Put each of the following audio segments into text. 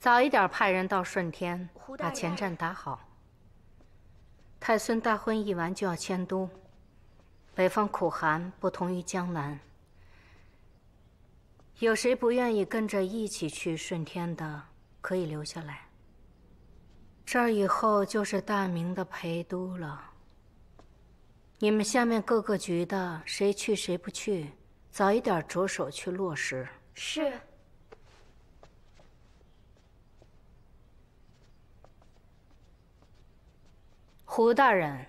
早一点派人到顺天，把前站打好。太孙大婚议完就要迁都，北方苦寒，不同于江南。有谁不愿意跟着一起去顺天的，可以留下来。这儿以后就是大明的陪都了。你们下面各个局的，谁去谁不去，早一点着手去落实。 是。 胡大人，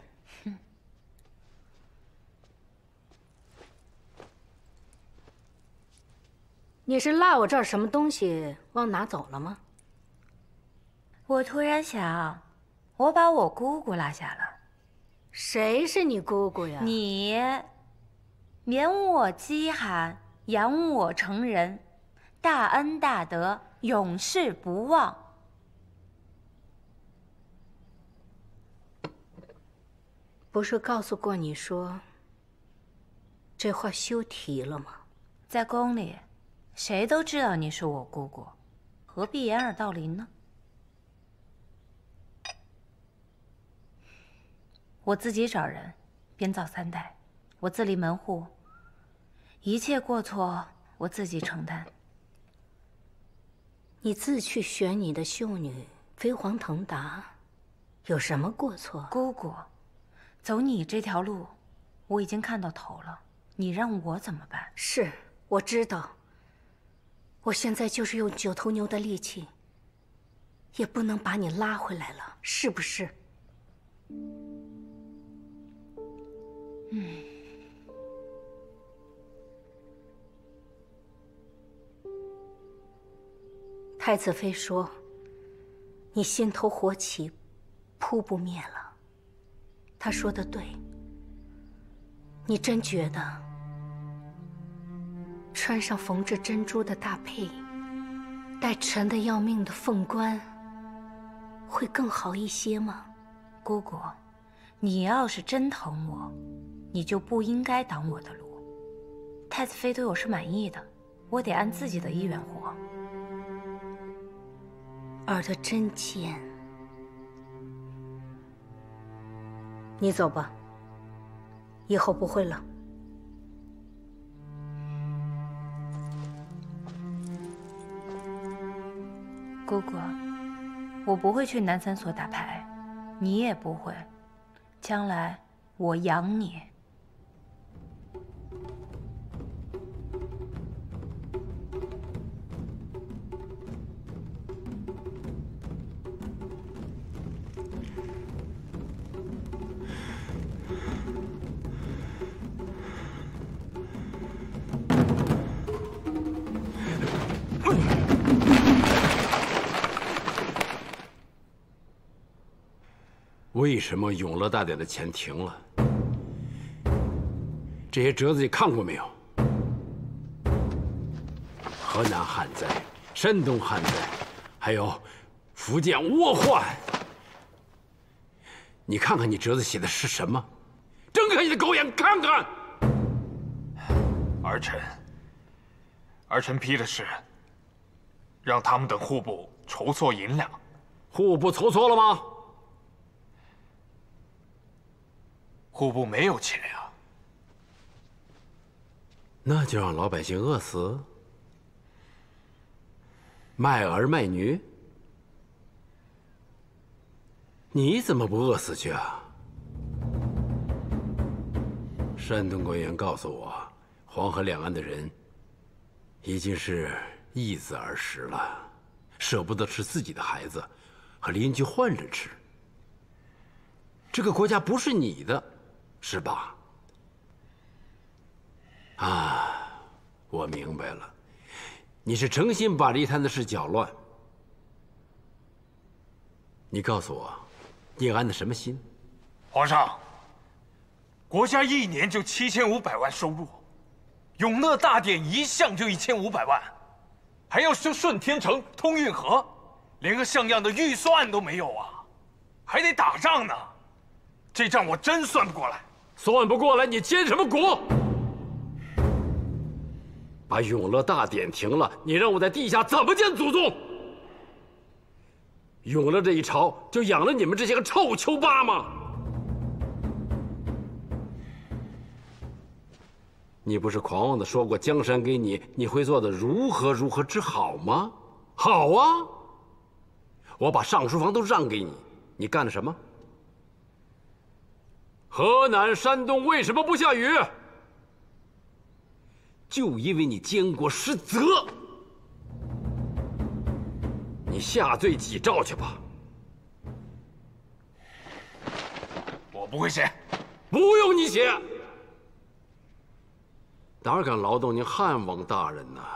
你是落我这儿什么东西忘拿走了吗？ 我突然想，我把我姑姑落下了。 谁是你姑姑呀？ 你，免我饥寒，养我成人，大恩大德，永世不忘。 不是告诉过你说，这话休提了吗？ 在宫里，谁都知道你是我姑姑，何必掩耳盗铃呢？我自己找人，编造3代，我自立门户，一切过错我自己承担。 你自去选你的秀女飞黄腾达，有什么过错？ 姑姑，走你这条路，我已经看到头了，你让我怎么办？ 是，我知道。我现在就是用9头牛的力气，也不能把你拉回来了，是不是？太子妃说：“你心头火起，扑不灭了。”她说的对。你真觉得穿上缝制珍珠的大佩，戴沉得要命的凤冠，会更好一些吗？ 姑姑，你要是真疼我，你就不应该挡我的路。太子妃对我是满意的，我得按自己的意愿活。 耳朵真尖。你走吧，以后不会了。 姑姑，我不会去南三所打牌，你也不会。将来我养你。 为什么永乐大典的钱停了？这些折子你看过没有？河南旱灾、山东旱灾，还有福建倭患。你看看你折子写的是什么？睁开你的狗眼看看！ 儿臣批的是让他们等户部筹措银两。 户部筹措了吗？ 户部没有钱呀。 那就让老百姓饿死？卖儿卖女？你怎么不饿死去啊？山东官员告诉我，黄河两岸的人已经是易子而食了，舍不得吃自己的孩子，和邻居换着吃。这个国家不是你的，是吧？啊，我明白了，你是诚心把离贪的事搅乱。你告诉我，你安的什么心？ 皇上，国家1年就7500万收入，永乐大典一项就1500万，还要修顺天城、通运河，连个像样的预算都没有啊，还得打仗呢。这账我真算不过来。 算不过来，你监什么国？把永乐大典停了，你让我在地下怎么见祖宗？ 永乐这一朝就养了你们这些个臭丘巴吗？你不是狂妄的说过江山给你，你会做的如何如何之好吗？好啊，我把上书房都让给你，你干了什么？河南、山东为什么不下雨？就因为你监国失责。你下罪己诏去吧。 我不会写， 不用你写。哪敢劳动您汉王大人呐？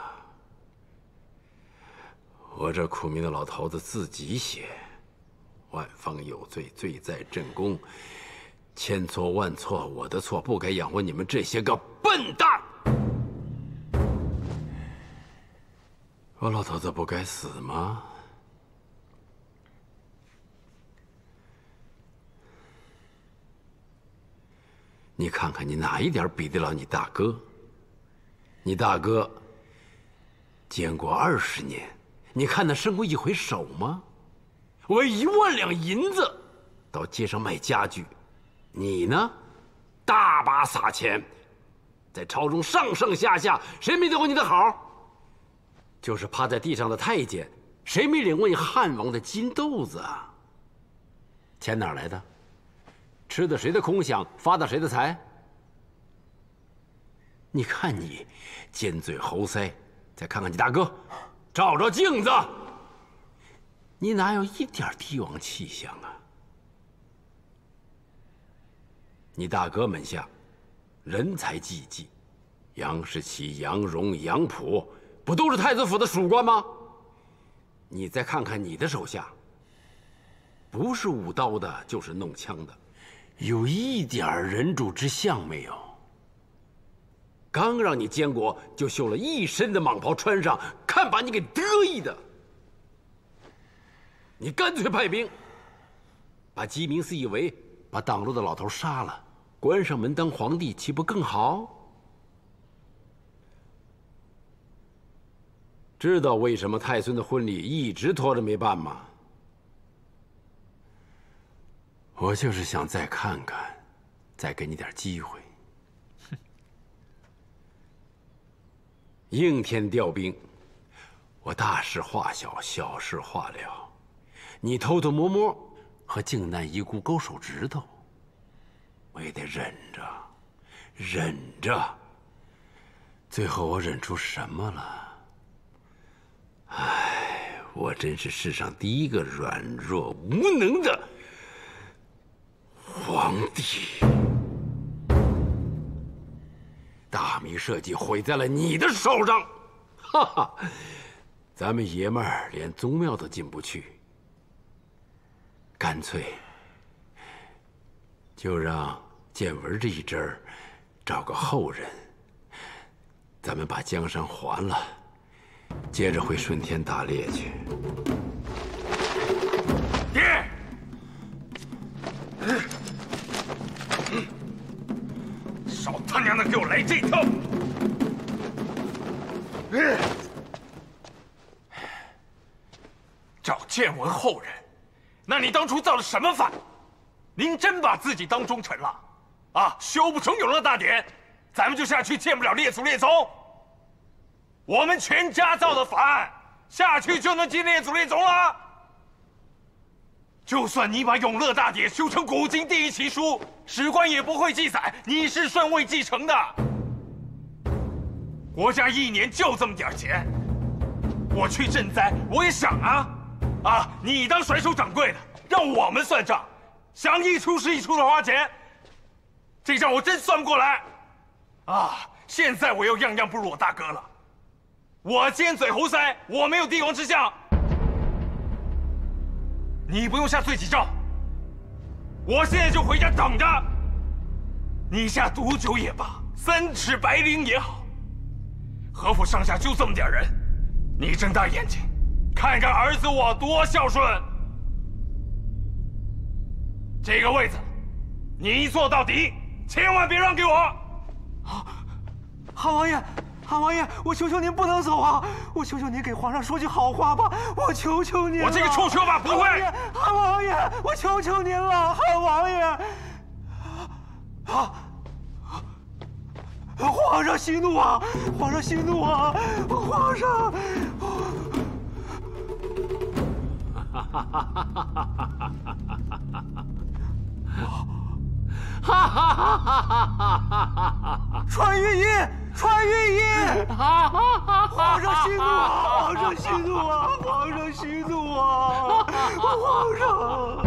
我这苦命的老头子自己写，万方有罪，罪在朕宫，千错万错，我的错，不该养活你们这些个笨蛋。我老头子不该死吗？你看看你哪一点比得了你大哥？你大哥监国20年，你看他伸过一回手吗？为1万两银子到街上卖家具，你呢，大把撒钱，在朝中上上下下，谁没得过你的好？就是趴在地上的太监，谁没领过你汉王的金豆子啊？钱哪来的？吃的谁的空饷，发的谁的财？你看你尖嘴猴腮，再看看你大哥，照照镜子，你哪有一点帝王气象啊？你大哥门下人才济济，杨士奇、杨荣、杨溥，不都是太子府的属官吗？你再看看你的手下，不是舞刀的，就是弄枪的，有一点人主之相没有？刚让你监国，就绣了一身的蟒袍穿上，看把你给得意的！你干脆派兵，把鸡鸣寺一围，把挡路的老头杀了，关上门当皇帝，岂不更好？知道为什么太孙的婚礼一直拖着没办吗？我就是想再看看，再给你点机会。应天调兵，我大事化小，小事化了。你偷偷摸摸和靖难遗孤勾手指头，我也得忍着，忍着。最后我忍出什么了？唉，我真是世上第一个软弱无能的皇帝。大明社稷毁在了你的手上，哈哈！咱们爷们儿连宗庙都进不去，干脆就让建文这一支儿找个后人，咱们把江山还了，接着回顺天打猎去。 爹！少他娘的给我来这套！找建文后人，那你当初造了什么反？您真把自己当忠臣了？啊，修不成永乐大典，咱们就下去见不了列祖列宗。我们全家造的反，下去就能进列祖列宗了。就算你把永乐大典修成古今第一奇书，史官也不会记载你是顺位继承的。国家1年就这么点钱，我去赈灾，我也想啊，你当甩手掌柜的，让我们算账，想一出是一出的花钱，这账我真算不过来。啊，现在我又样样不如我大哥了，我尖嘴猴腮，我没有帝王之相。你不用下罪己诏，我现在就回家等着。你下毒酒也罢，3尺白绫也好，何府上下就这么点人，你睁大眼睛，看看儿子我多孝顺。这个位子，你坐到底，千万别让给我。 好王爷， 汉王爷，我求求您不能走啊！我求求您给皇上说句好话吧！我求求您了！ 我这个臭车吧，不会！ 汉王爷，我求求您了，汉王爷！啊！皇上息怒啊！皇上息怒啊！皇上！传御医，传御医！皇上息怒啊！皇上息怒啊！皇上息怒啊！皇上！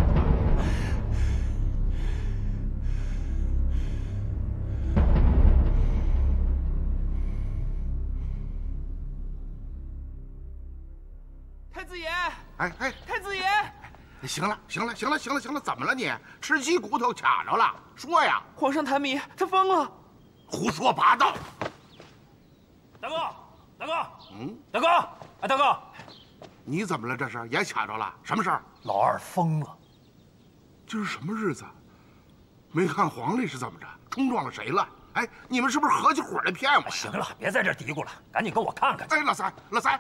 太子爷！ 哎， 太子爷！ 行了，怎么了你？吃鸡骨头卡着了？说呀！ 皇上痰迷，他疯了！ 胡说八道！ 大哥，大哥，哎，大哥， 你怎么了？这是也卡着了？什么事儿？ 老二疯了。 这是什么日子？没看黄历是怎么着？冲撞了谁了？哎，你们是不是合起伙来骗我？ 行了，别在这嘀咕了，赶紧跟我看看去。 哎，老三。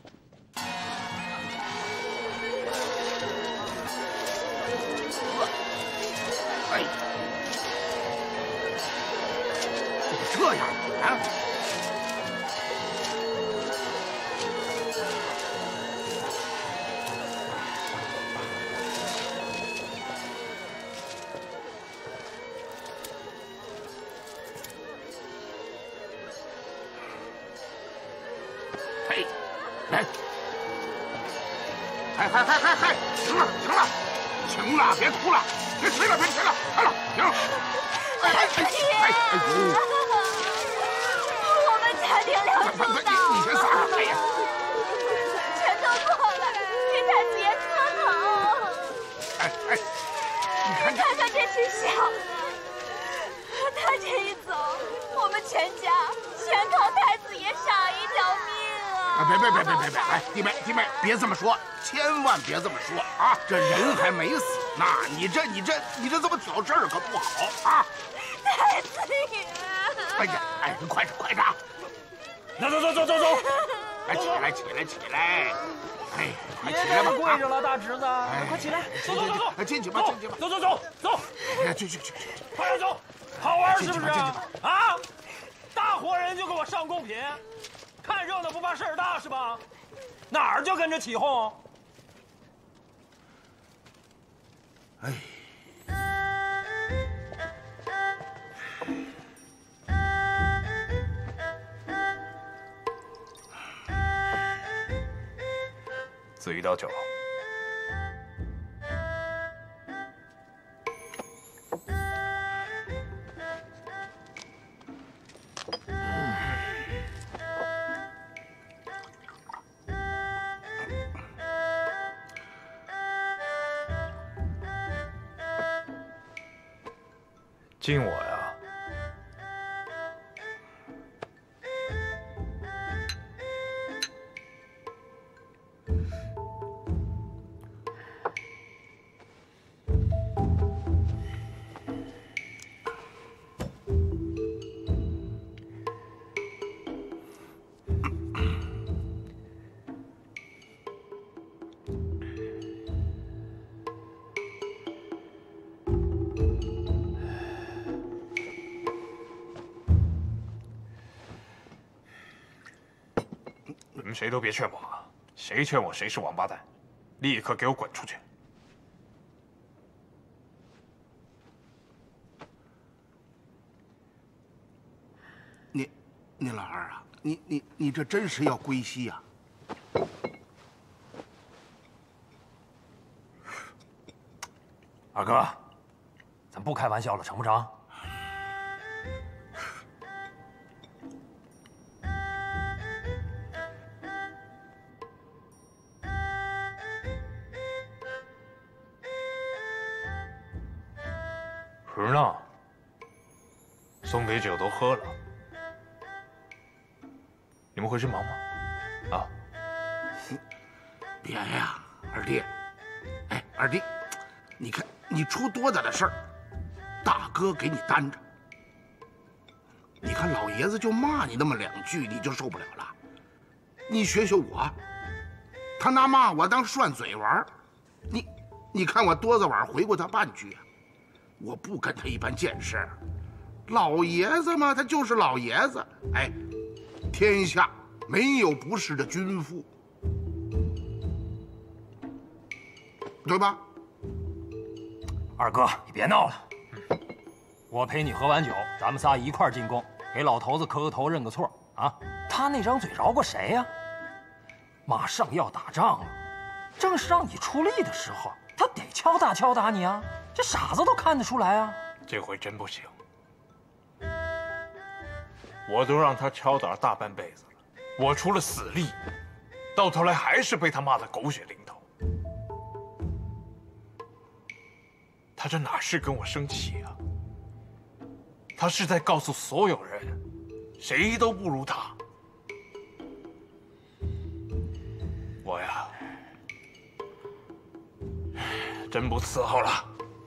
哎，怎么这样啊？嘿，来！嗨！行了，别哭了。别吹了，行了，停！哎呦！ 我们家庭两处倒， 你先撒开！哎呀， 全都过来给太子爷磕头。 哎，你看看这群小子，他这一走，我们全家全靠太子爷少一条命啊！ 别！哎，弟妹，别这么说，千万别这么说啊！这人还没死呢，你这这么挑事儿可不好啊！ 太子爷！ 哎呀，哎，快点！ 走！ 哎，起来！哎，快起来吧！ 跪着了，大侄子，快起来！ 走！进去吧！ 走！ 哎，去！ 快点走！好玩是不是？啊！大活人就给我上贡品，看热闹不怕事儿大是吧？哪儿就跟着起哄？ 哎。 自己倒酒。敬我呀！你们谁都别劝我啊！谁劝我谁是王八蛋，立刻给我滚出去！ 你老二啊，你这真是要归西呀！ 二哥，咱不开玩笑了，成不成？可是呢，送给酒都喝了，你们回去忙吧。啊， 别呀，二弟。哎，二弟，你看你出多大的事儿，大哥给你担着。你看看老爷子就骂你那么2句，你就受不了了。你学学我，他拿骂我当涮嘴玩，你看我多早晚回过他半句啊！我不跟他一般见识，老爷子嘛，他就是老爷子。哎，天下没有不是的君父，对吧？ 二哥，你别闹了。我陪你喝完酒，咱们仨一块儿进宫，给老头子磕个头，认个错啊！他那张嘴饶过谁呀？马上要打仗了，正是让你出力的时候，他得敲打敲打你啊！这傻子都看得出来啊！ 这回真不行，我都让他敲打大半辈子了，我出了死力，到头来还是被他骂得狗血淋头。他这哪是跟我生气啊？他是在告诉所有人，谁都不如他。我呀，真不伺候了。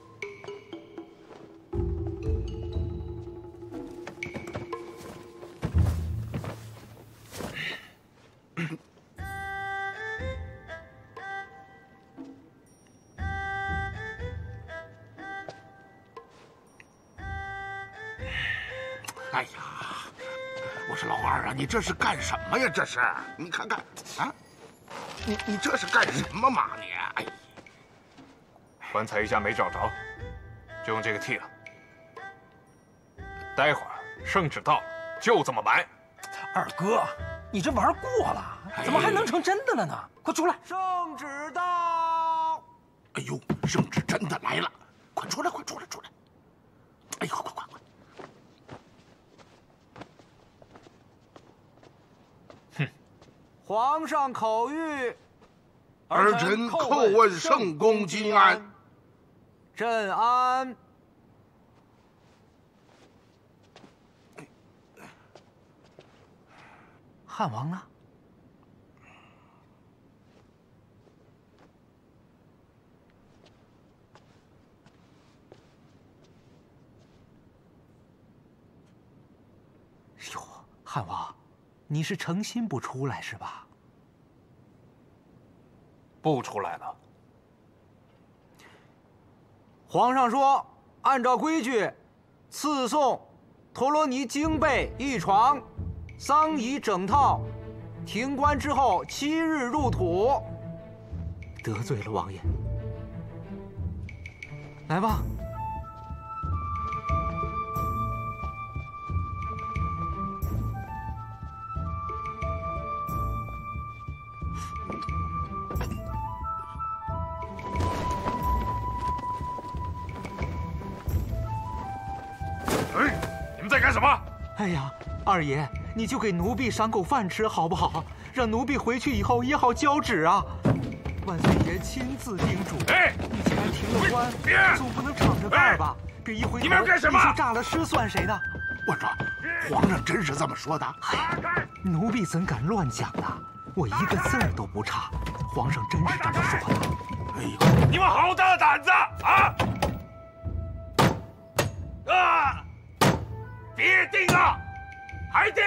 哎呀，我说老二啊，你这是干什么呀？这是，你看看啊，你这是干什么嘛你？哎， 棺材一下没找着，就用这个替了。待会儿圣旨到了，就这么埋。 二哥，你这玩过了，怎么还能成真的了呢？快出来！ 圣旨到！ 哎呦，圣旨真的来了，快出来，快出来，出来！哎呦，快！ 皇上口谕， 儿臣叩问圣公金安。 朕安。 汉王呢？哟，汉王，你是诚心不出来是吧？ 不出来了。 皇上说，按照规矩，赐送陀罗尼经被1床，丧仪整套，停棺之后7日入土。 得罪了王爷。来吧。 在干什么？ 哎呀，二爷，你就给奴婢赏口饭吃好不好？让奴婢回去以后也好交旨啊！万岁爷亲自叮嘱。 哎， 你既然停了官，总不能敞着盖吧？别一回头你们要干什么？ 你就炸了尸算谁的？ 我说，皇上真是这么说的？ 哎，奴婢怎敢乱讲呢？我一个字儿都不差，皇上真是这么说的。 哎呦， 你们好大的胆子啊！别定啊，还定！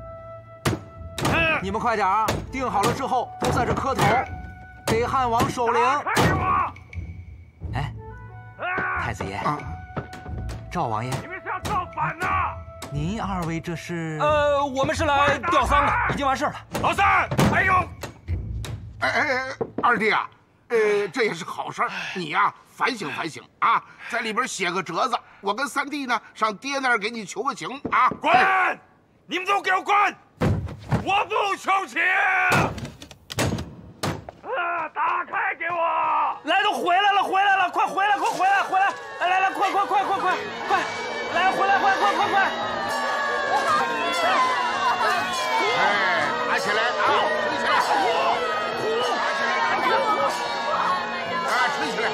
你们快点啊！定好了之后，都在这磕头，给汉王守灵。 哎，太子爷，赵王爷， 你们想造反呐？ 您二位这是？ 我们是来吊丧的，已经完事了。 老三，还有， 哎，二弟啊，这也是好事儿，你呀反省反省啊，在里边写个折子，我跟三弟呢上爹那儿给你求个情啊。 滚！你们都给我滚！我不求情！打开给我！ 来，都回来了，回来了，快回来，快回来，回来！来，快，来，回来，快！ 哎，拿起来啊，吹起来！拿起来，啊，吹起来！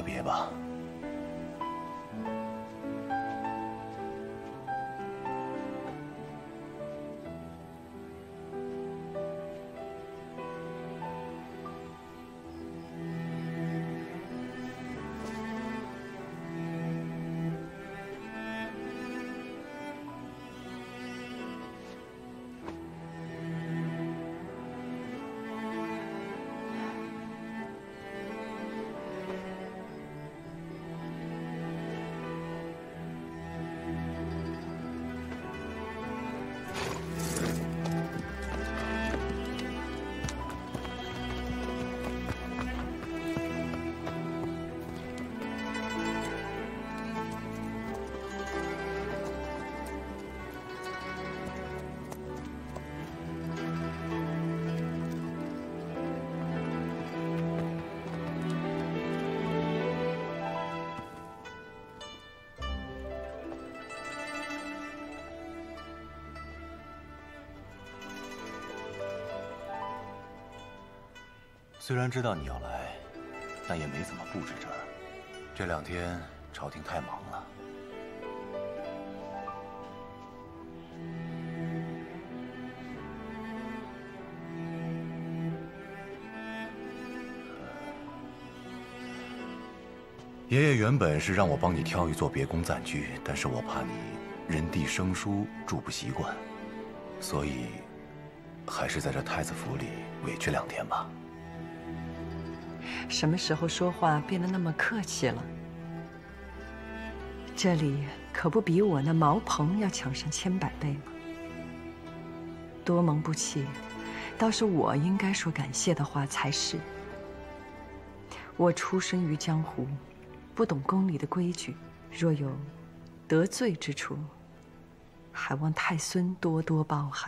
别吧。虽然知道你要来，但也没怎么布置这儿。这2天朝廷太忙了。爷爷原本是让我帮你挑一座别宫暂居，但是我怕你人地生疏，住不习惯，所以还是在这太子府里委屈2天吧。 什么时候说话变得那么客气了？这里可不比我那茅棚要强上千百倍吗？多蒙不弃，倒是我应该说感谢的话才是。我出身于江湖，不懂宫里的规矩，若有得罪之处，还望太孙多多包涵。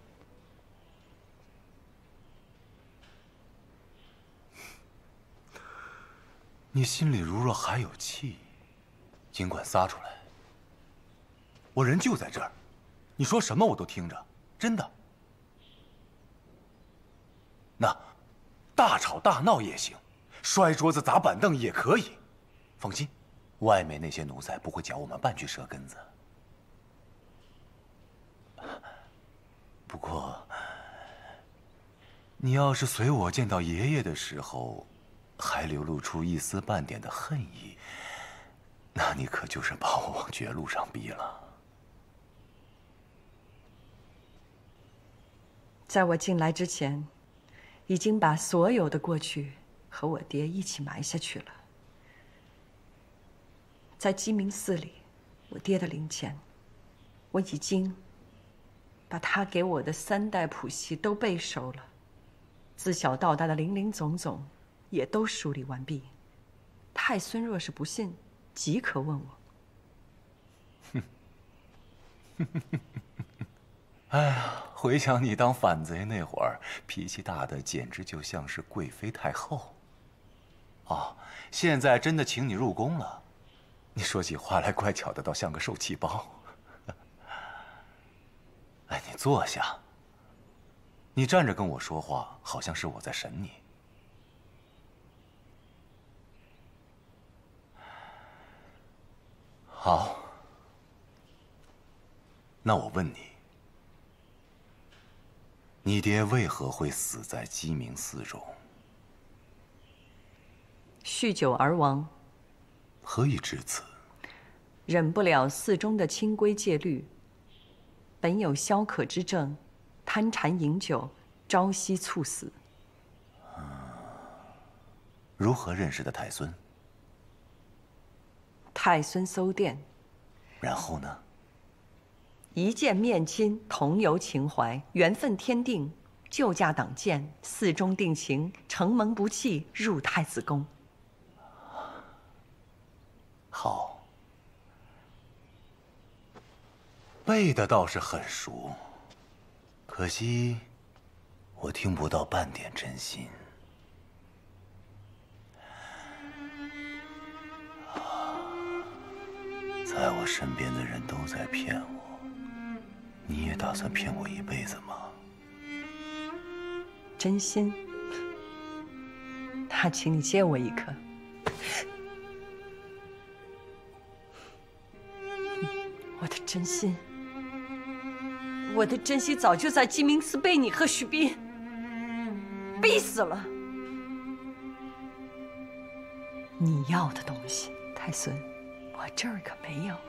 你心里如若还有气，尽管撒出来。我人就在这儿，你说什么我都听着，真的。那，大吵大闹也行，摔桌子砸板凳也可以。放心，外面那些奴才不会嚼我们半句舌根子。不过，你要是随我见到爷爷的时候， 还流露出一丝半点的恨意，那你可就是把我往绝路上逼了。 在我进来之前，已经把所有的过去和我爹一起埋下去了。在鸡鸣寺里，我爹的灵前，我已经把他给我的3代谱系都背熟了，自小到大的林林总总 也都梳理完毕。太孙若是不信，即可问我。 哎呀，回想你当反贼那会儿，脾气大的简直就像是贵妃太后。哦，现在真的请你入宫了，你说起话来怪巧的，倒像个受气包。哎，你坐下。你站着跟我说话，好像是我在审你。 好，那我问你，你爹为何会死在鸡鸣寺中？ 酗酒而亡。 何以至此？ 忍不了寺中的清规戒律，本有消渴之症，贪馋饮酒，朝夕猝死。 如何认识的太孙？ 太孙搜殿， 然后呢？ 一见面亲，同游情怀，缘分天定，救驾党见，寺中定情，承蒙不弃，入太子宫。 好，背的倒是很熟，可惜我听不到半点真心。 在我身边的人都在骗我，你也打算骗我一辈子吗？ 真心？那请你借我一颗。 我的真心，我的真心早就在鸡鸣寺被你和许斌逼死了。你要的东西，太孙，我这儿可没有。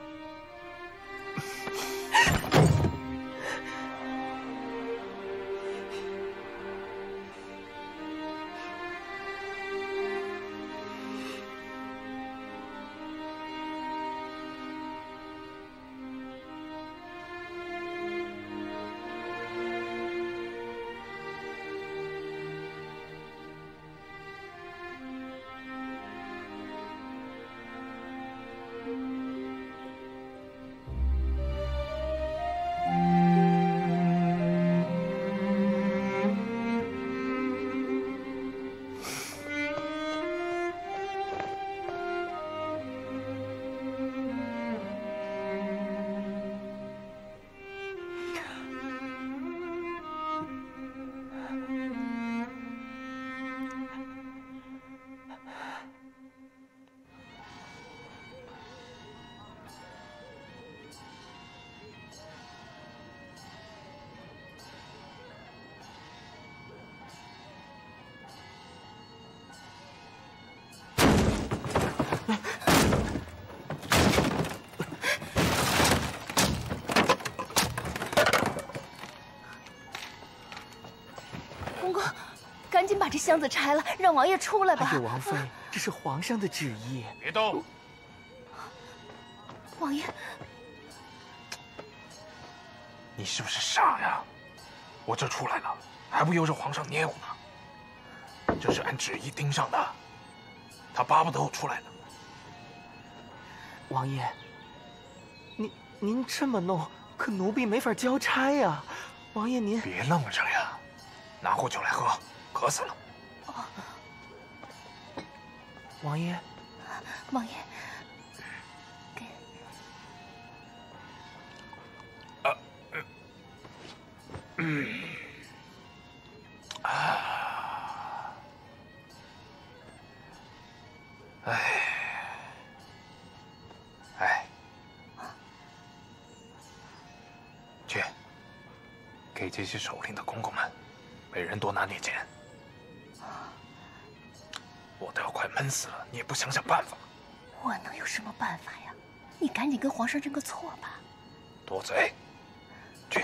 赶紧把这箱子拆了，让王爷出来吧！ 哎呦，王妃，这是皇上的旨意。 别动！ 王爷， 你是不是傻呀？我这出来了，还不由着皇上捏我呢？这是按旨意盯上的，他巴不得我出来呢。 王爷，您这么弄，可奴婢没法交差呀。王爷您别愣着呀，拿壶酒来喝。渴死了！ 王爷， 王爷，给。 去，给这些首领的公公们，每人多拿点钱。我都要快闷死了，你也不想想办法？ 我能有什么办法呀？你赶紧跟皇上认个错吧。 多嘴，去。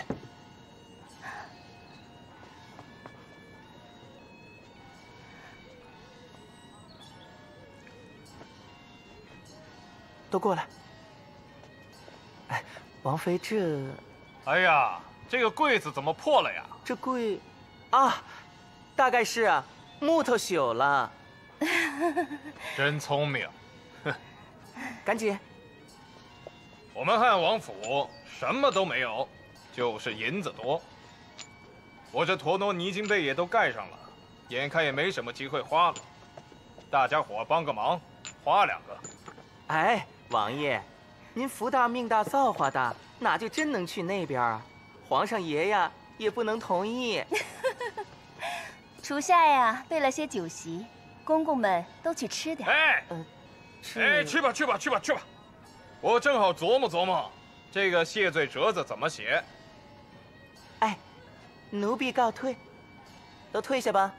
都过来。哎，王妃这…… 哎呀，这个柜子怎么破了呀？ 这柜，啊，大概是啊，木头朽了。 真聪明，哼！ 赶紧。 我们汉王府什么都没有，就是银子多。我这陀螺泥金被也都盖上了，眼看也没什么机会花了。大家伙帮个忙，花2个。 哎，王爷，您福大命大造化大，哪就真能去那边啊？皇上爷呀也不能同意。 厨下呀备了些酒席。公公们都去吃点。 哎，去吧，去吧，去吧，去吧！我正好琢磨琢磨，这个谢罪折子怎么写。 哎，奴婢告退，都退下吧。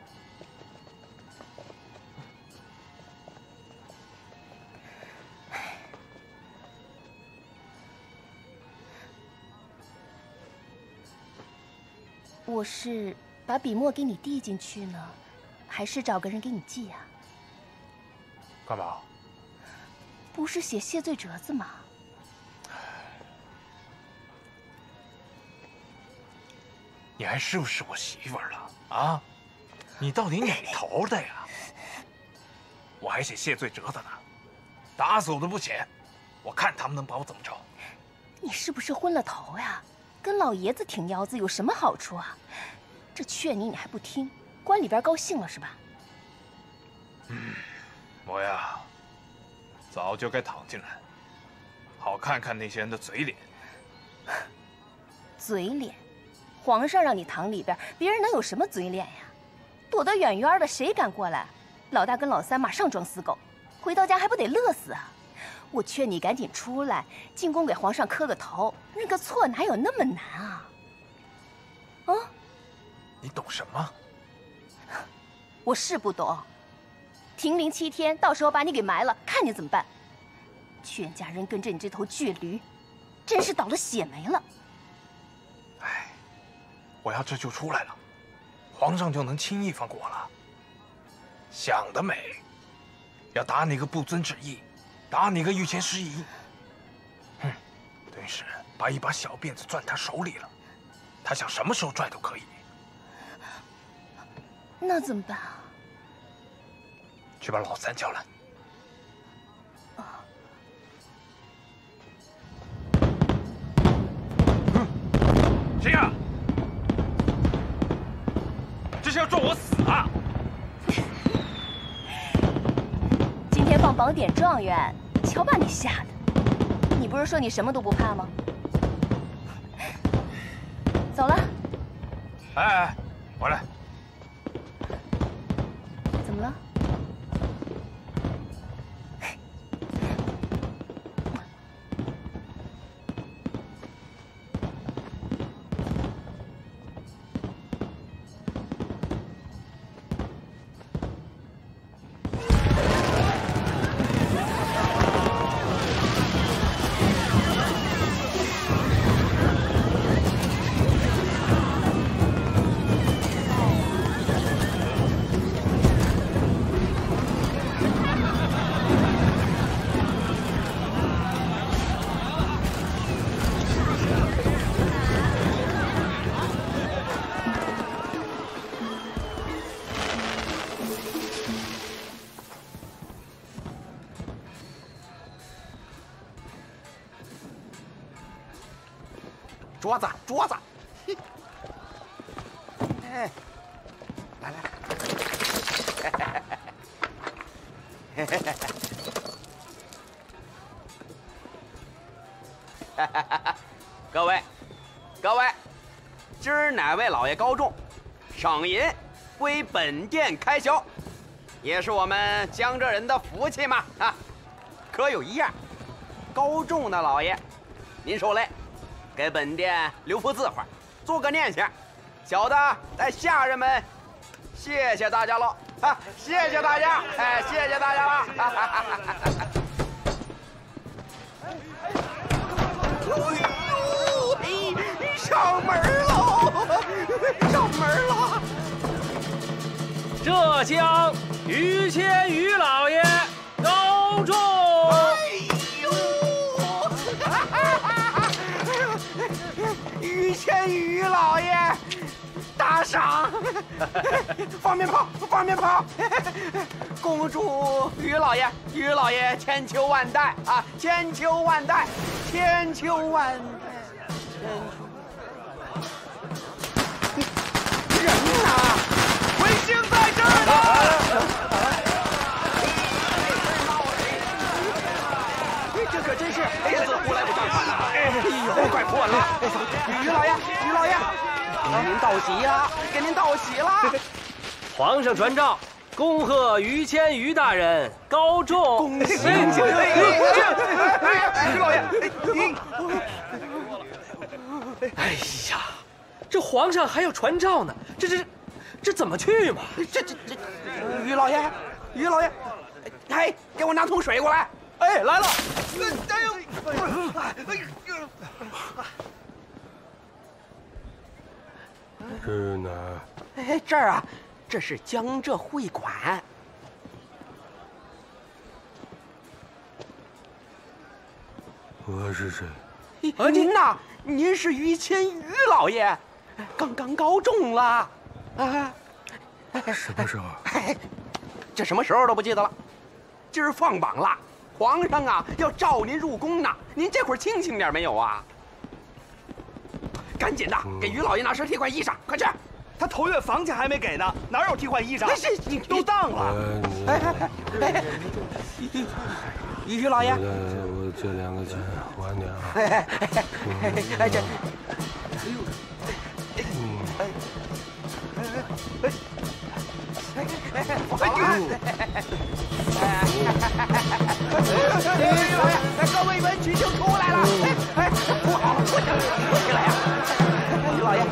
我是把笔墨给你递进去呢。还是找个人给你记呀？ 干嘛？ 不是写谢罪折子吗？ 你还是不是我媳妇儿了啊？你到底哪头的呀？我还写谢罪折子呢，打死我都不写。我看他们能把我怎么着？ 你是不是昏了头呀？跟老爷子挺腰子有什么好处啊？这劝你还不听。官里边高兴了是吧？ 我呀，早就该躺进来，好看看那些人的嘴脸。 嘴脸？皇上让你躺里边，别人能有什么嘴脸呀？躲得远远的，谁敢过来？老大跟老三马上装死狗，回到家还不得乐死啊！ 我劝你赶紧出来，进宫给皇上磕个头，认个错哪有那么难啊？啊？ 你懂什么？ 我是不懂。停灵7天，到时候把你给埋了，看你怎么办。全家人跟着你这头倔驴，真是倒了血霉了。 哎，我要这就出来了，皇上就能轻易放过我了。想得美！要打你个不遵旨意，打你个御前失仪。哼，等于是把一把小辫子攥他手里了，他想什么时候拽都可以。 那怎么办啊？ 去把老三叫来。谁呀？这是要撞我死啊！ 今天放榜点状元，瞧把你吓的！你不是说你什么都不怕吗？走了。 哎，回来。 怎么了？ 桌子，桌子。哎，来来。各位，各位，今儿哪位老爷高中，赏银归本殿开销，也是我们江浙人的福气嘛啊！可有一样，高中的老爷，您受累。给本殿留幅字画，做个念想。小的带下人们，谢谢大家了啊！谢谢大家，哎，谢谢大家了。上门喽，上门了。 浙江于谦于老爷高中。 于谦于老爷，大赏！放鞭炮，放鞭炮！恭祝于老爷，于老爷千秋万代啊！千秋万代，千秋万代！人呢？彗星在这儿呢！这可真是别子胡来不当饭了！哎呦，快破了！于老爷，于老爷，给您道喜呀，给您道喜了！ 皇上传诏，恭贺于谦于大人高中！ 恭喜！于老爷， 哎呀，这皇上还要传诏呢，这怎么去嘛？ 这，于老爷，于老爷，哎，给我拿桶水过来！ 哎，来了！ 哎呦！ 这是哪？ 哎，这儿啊，这是江浙会馆。 我是谁？ 您呐，您是于谦于老爷，刚刚高中了，啊？ 什么时候？ 哎，这什么时候都不记得了。今儿放榜了，皇上啊要召您入宫呢，您这会儿清醒点没有啊？赶紧的，给于老爷拿身替换衣裳，快去！ 他头月房钱还没给呢，哪有替换衣裳？ 你都当了。 于老爷， 我这2个钱晚点啊。 哎，这， 老爷，各位文曲就出来了！哎，不好，不行，不行了呀！李老爷，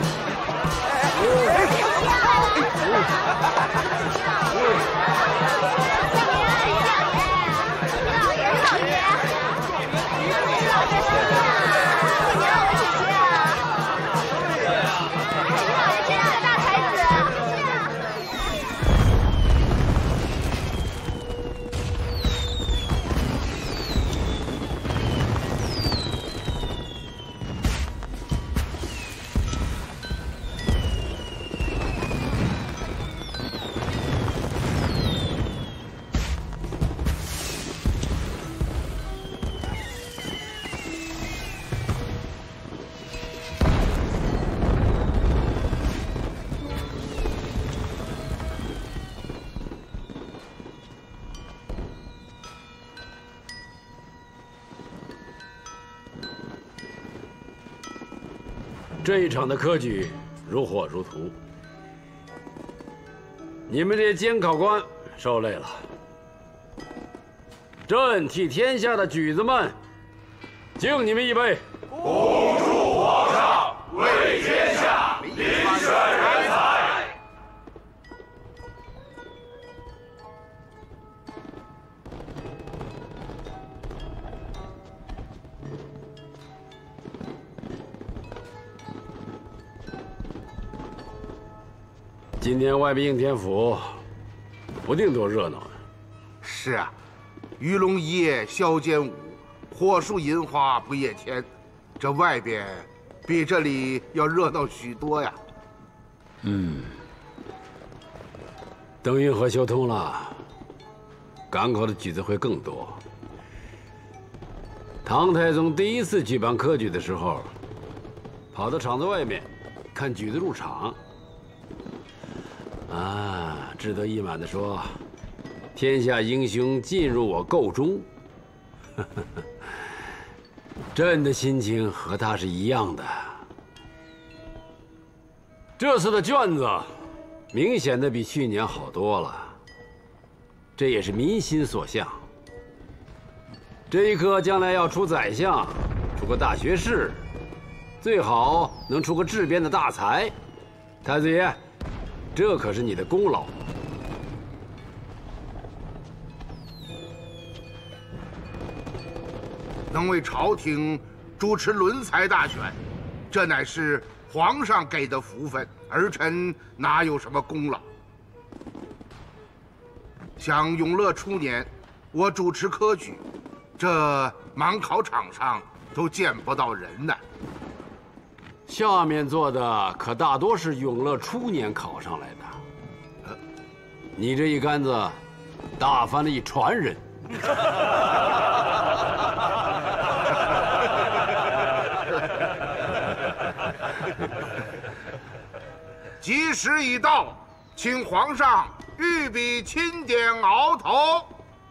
这一场的科举如火如荼，你们这些监考官受累了。朕替天下的举子们敬你们一杯。 恭祝皇上为天下遴选人才。 今天外边应天府不定多热闹呢。 是啊，鱼龙一夜宵间舞，火树银花不夜天。这外边比这里要热闹许多呀。 等运河修通了，港口的举子会更多。唐太宗第一次举办科举的时候，跑到场子外面看举子入场。志得意满地说：“天下英雄尽入我构中。”朕的心情和他是一样的。这次的卷子明显的比去年好多了，这也是民心所向。这一科将来要出宰相，出个大学士，最好能出个治边的大才。太子爷，这可是你的功劳。 能为朝廷主持伦才大选，这乃是皇上给的福分，儿臣哪有什么功劳？想永乐初年，我主持科举，这满考场上都见不到人呢。 下面坐的可大多是永乐初年考上来的，你这一杆子，打翻了一船人。 吉时已到，请皇上御笔钦点鳌头。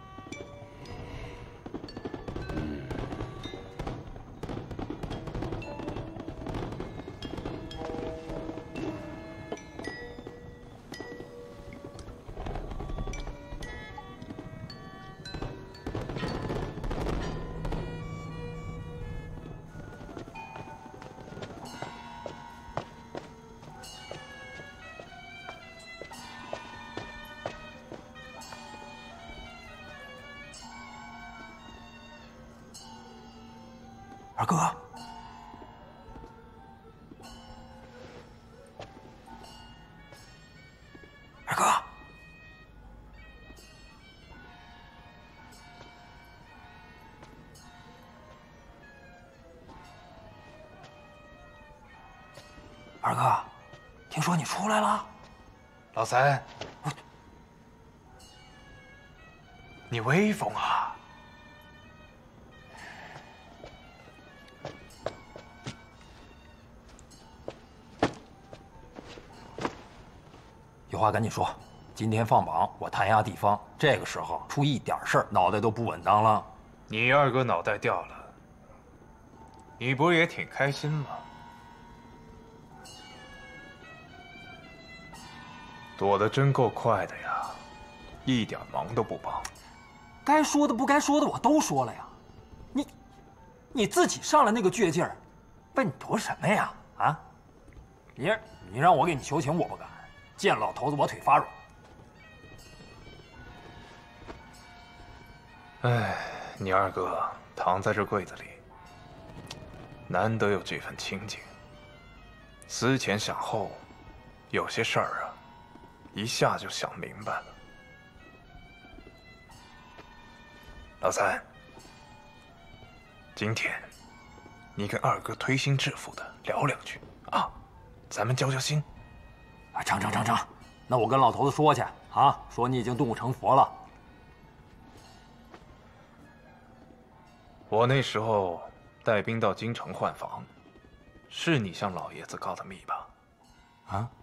二哥，二哥，二哥，听说你出来了？ 老三，你威风啊！ 有话赶紧说，今天放榜，我弹压地方，这个时候出一点事儿，脑袋都不稳当了。 你二哥脑袋掉了，你不是也挺开心吗？躲得真够快的呀，一点忙都不帮。 该说的不该说的我都说了呀。你自己上来那个倔劲儿，笨犊什么呀？啊！你让我给你求情，我不敢。见老头子我腿发软。 哎，你二哥躺在这柜子里，难得有这份清静。思前想后，有些事儿啊，一下就想明白了。老三，今天你跟二哥推心置腹的聊两句啊，咱们交交心。 啊，成，那我跟老头子说去啊，说你已经顿悟成佛了。 我那时候带兵到京城换房，是你向老爷子告的密吧？ 啊？